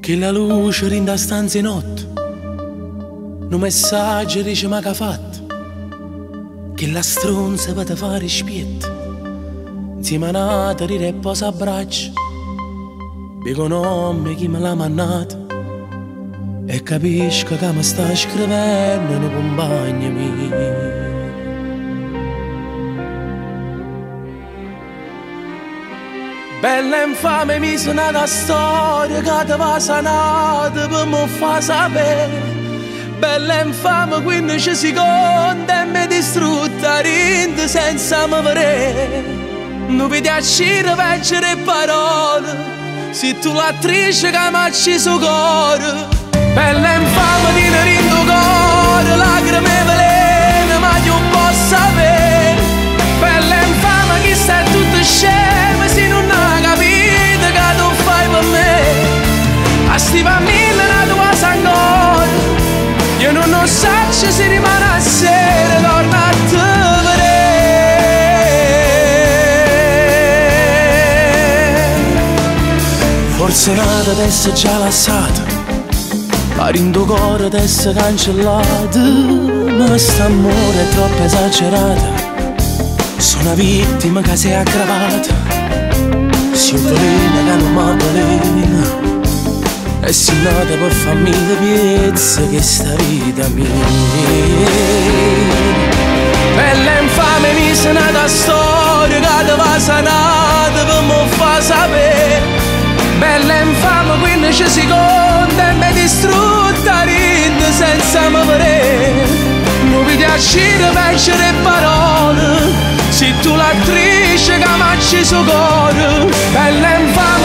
Che la luce rinda stanza in notte, un messaggio dice ma che ha fatto, che la stronza va da fare spietto, insieme a nata ride e posa a braccio, dico nome chi me l'ha mannato, e capisco che mi sta scrivendo un compagno mio. Bella infame mi sono la storia che ti va sanata per mi fa sapere. Bella infame 15 secondi e mi distrutta rinde senza mi vedere. Non vedi a scire leggere parole, se tu l'attrice che mi ha acceso cuore. Bella infame di ne rindo cuore, lacrime velene ma io posso sapere. Bella infame che sta tutto scema se non ha capito che tu fai per me. A sti famiglia la tua sangue, io non so se rimane a sera, torna a te vedere. Forse nata adesso già lasciata, la rindo cuore adesso cancellata, ma st'amore è troppo esagerato. Sono una vittima che si è aggravata, si velena che non mi velena, e si nata per farmi le piezze che sta vita mia. Bella infame mi sono nata storia che ti va sanata per mi fa sapere. Bella infame 15 secondi e mi distrutta rinde senza mi vedere. Non vedi a scire leggere parole, se tu l'attrice che mi ha acceso cuore. Bella infame